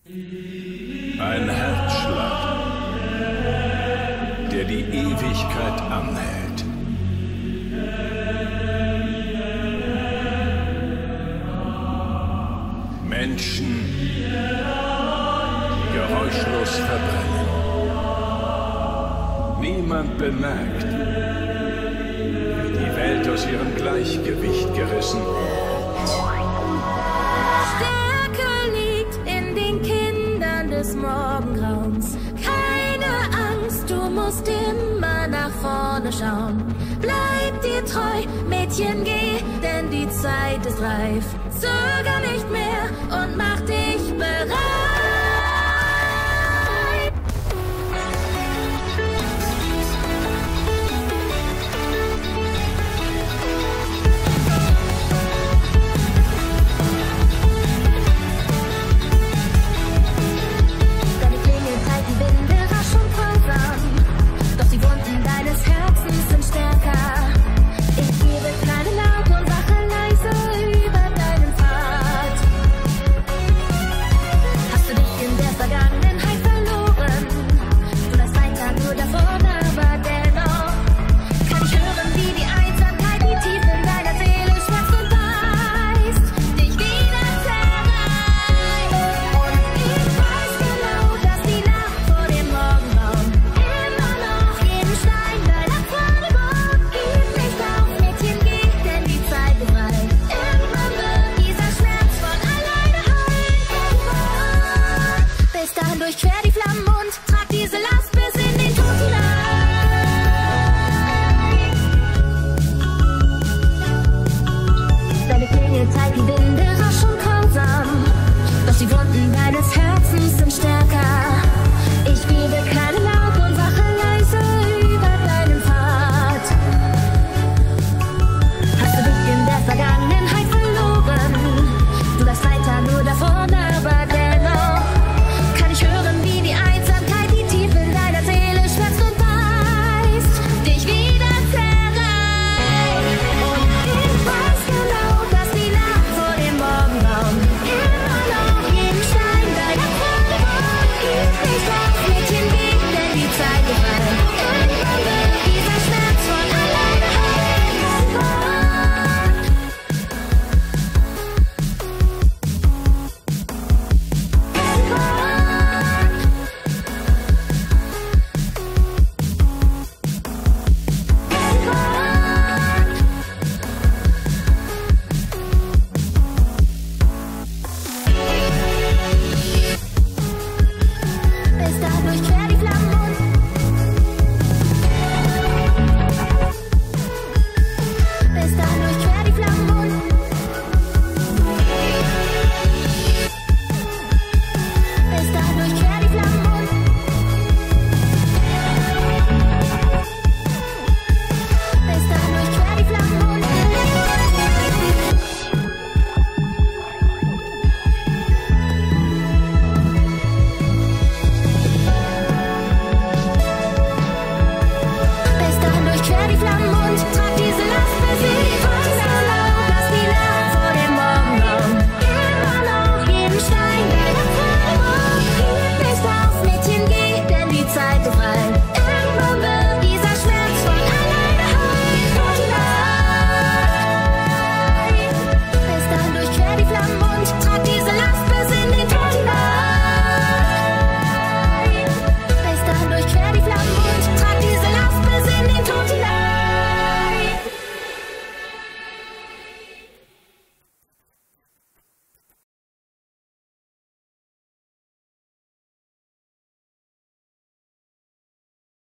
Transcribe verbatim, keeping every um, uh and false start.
Ein Herzschlag, der die Ewigkeit anhält. Menschen, die geräuschlos verbrennen. Niemand bemerkt, wie die Welt aus ihrem Gleichgewicht gerissen wird. Stärke liegt in den Kindern des Morgengrauens. Keine Angst, du musst immer nach vorne schauen. Bleib dir treu, Mädchen, geh, denn die Zeit ist reif. Zöger nicht mehr und mach dich bereit. Deine Klingelzeiten Winde rasch und grausam, doch die Wunden deines Herzens sind stärker. Ich gebe keine Laut und wache leise über deinen Pfad. Hast du dich in der Vergangenheit verloren? Du läufst weiter nur davon, aber dennoch kann ich hören, wie die Einsamkeit die tief in deiner Seele schmerzt und beißt, dich wieder zerreißt. Und ich weiß genau, dass die Nacht vor dem Morgengrauen immer noch jeden Stein deiner Pfade bohrt. Gib nicht auf, Mädchen, geh, denn die Zeit ist reif. Irgendwann wird dieser Schmerz von alleine heilen. Bis dahin durchquer die